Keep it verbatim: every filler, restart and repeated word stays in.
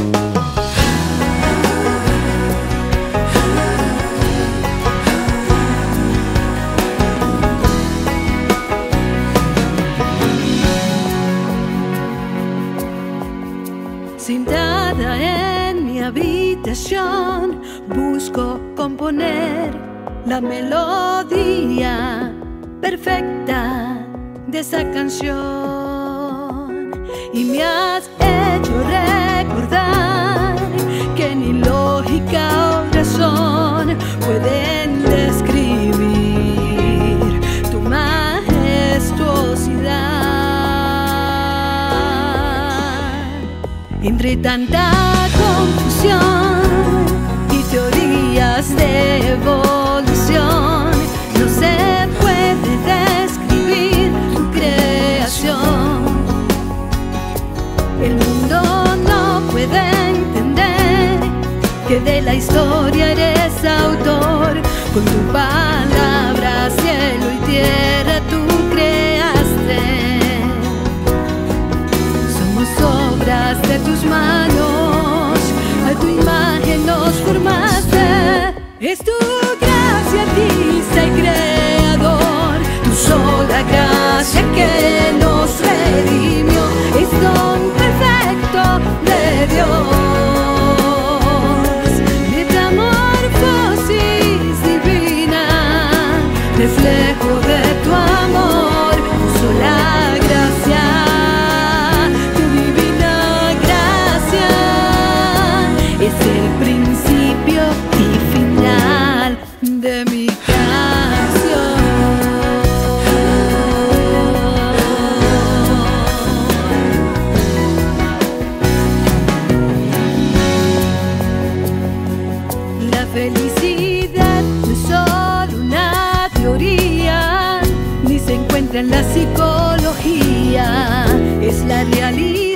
Sentada en mi habitación, busco componer la melodía perfecta de esa canción. Y me has hecho recordar que ni lógica o razón pueden describir tu majestuosidad. Entre tanta confusión y teorías de evolución, no se puede describir tu creación. El mundo no puede entender que de la historia eres autor. Con tu palabra, cielo y tierra tú creaste. Somos obras de tus manos, a tu imagen nos formaste. Es tu gracia, artista y creador, tu sola gracia que nos redimió. Es don perfecto de Dios, metamorfosis divina, reflejo de tu amor, tu sola gracia. Es el principio y final de mi canción. La felicidad no es solo una teoría, ni se encuentra en la psicología, es la realidad.